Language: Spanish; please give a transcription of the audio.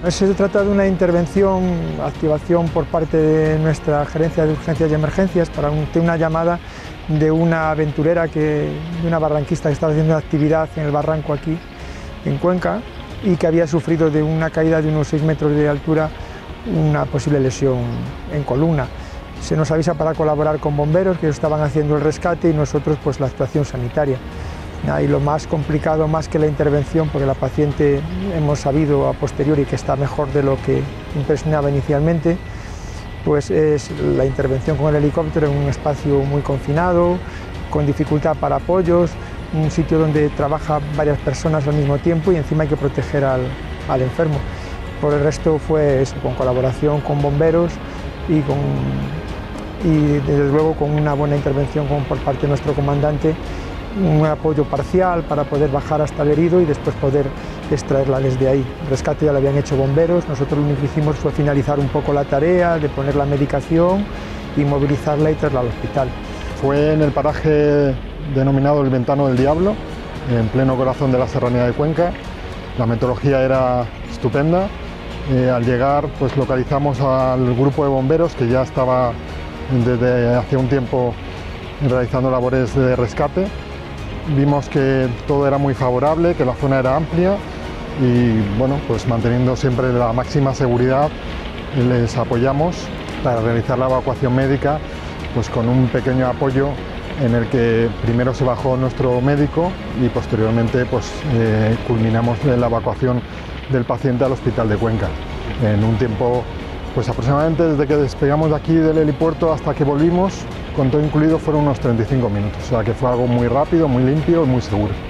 Se trata de una intervención, activación por parte de nuestra gerencia de urgencias y emergencias para una llamada de una aventurera, de una barranquista que estaba haciendo una actividad en el barranco aquí en Cuenca y que había sufrido de una caída de unos 6 metros de altura una posible lesión en columna. Se nos avisa para colaborar con bomberos que estaban haciendo el rescate y nosotros pues la actuación sanitaria. Y lo más complicado, más que la intervención, porque la paciente hemos sabido a posteriori que está mejor de lo que impresionaba inicialmente, pues es la intervención con el helicóptero en un espacio muy confinado, con dificultad para apoyos, un sitio donde trabajan varias personas al mismo tiempo y encima hay que proteger al enfermo. Por el resto fue eso, con colaboración con bomberos y desde luego con una buena intervención por parte de nuestro comandante, un apoyo parcial para poder bajar hasta el herido y después poder extraerla desde ahí. El rescate ya lo habían hecho bomberos, nosotros lo único que hicimos fue finalizar un poco la tarea de poner la medicación y movilizarla y traerla al hospital. Fue en el paraje denominado el Ventano del Diablo, en pleno corazón de la Serranía de Cuenca. La meteorología era estupenda. Al llegar pues localizamos al grupo de bomberos que ya estaba desde hace un tiempo realizando labores de rescate. Vimos que todo era muy favorable, que la zona era amplia y bueno, pues manteniendo siempre la máxima seguridad les apoyamos para realizar la evacuación médica, pues con un pequeño apoyo en el que primero se bajó nuestro médico y posteriormente pues culminamos la evacuación del paciente al hospital de Cuenca en un tiempo pues aproximadamente desde que despegamos de aquí del helipuerto hasta que volvimos, con todo incluido, fueron unos 35 minutos, o sea que fue algo muy rápido, muy limpio y muy seguro.